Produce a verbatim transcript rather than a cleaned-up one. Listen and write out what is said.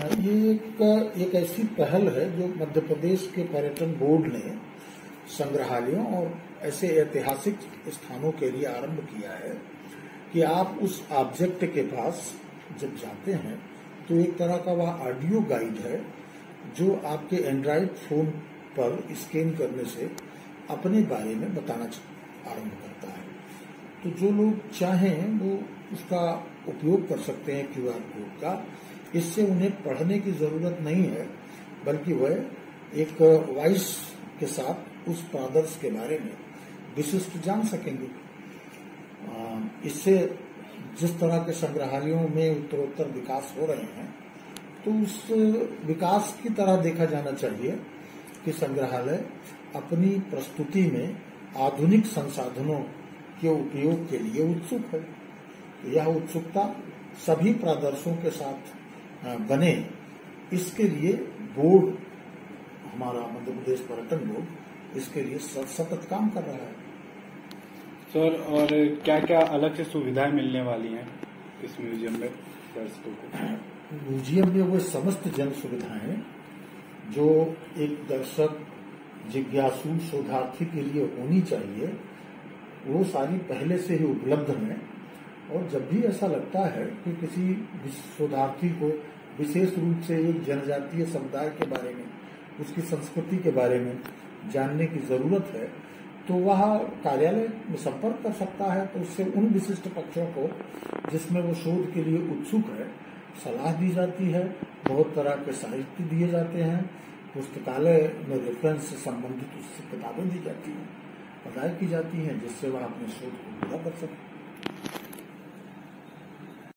ये एक एक ऐसी पहल है जो मध्य प्रदेश के पर्यटन बोर्ड ने संग्रहालयों और ऐसे ऐतिहासिक स्थानों के लिए आरंभ किया है कि आप उस ऑब्जेक्ट के पास जब जाते हैं तो एक तरह का वह ऑडियो गाइड है जो आपके एंड्रॉइड फोन पर स्कैन करने से अपने बारे में बताना आरंभ करता है। तो जो लोग चाहें वो उसका उपयोग कर सकते हैं क्यूआर कोड का। इससे उन्हें पढ़ने की जरूरत नहीं है, बल्कि वह एक वॉइस के साथ उस प्रादर्श के बारे में विशिष्ट जान सकेंगे। इससे जिस तरह के संग्रहालयों में उत्तरोत्तर विकास हो रहे हैं, तो उस विकास की तरह देखा जाना चाहिए कि संग्रहालय अपनी प्रस्तुति में आधुनिक संसाधनों के उपयोग के लिए उत्सुक है। यह उत्सुकता सभी प्रादर्शों के साथ बने, इसके लिए बोर्ड, हमारा मध्य प्रदेश पर्यटन बोर्ड, इसके लिए सतत काम कर रहा है। सर, और क्या क्या अलग से सुविधाएं मिलने वाली हैं इस म्यूजियम में दर्शकों को? म्यूजियम में वो समस्त जन सुविधाएं जो एक दर्शक, जिज्ञासु, शोधार्थी के लिए होनी चाहिए, वो सारी पहले से ही उपलब्ध हैं। और जब भी ऐसा लगता है कि किसी शोधार्थी को विशेष रूप से एक जनजातीय समुदाय के बारे में, उसकी संस्कृति के बारे में जानने की जरूरत है, तो वह कार्यालय में संपर्क कर सकता है। तो उससे उन विशिष्ट पक्षों को जिसमें वो शोध के लिए उत्सुक है, सलाह दी जाती है। बहुत तरह के साहित्य दिए जाते हैं, पुस्तकालय में रेफरेंस से संबंधित उससे किताबें दी जाती हैं, पढ़ाई की जाती हैं, जिससे वह अपने शोध को पूरा कर सके।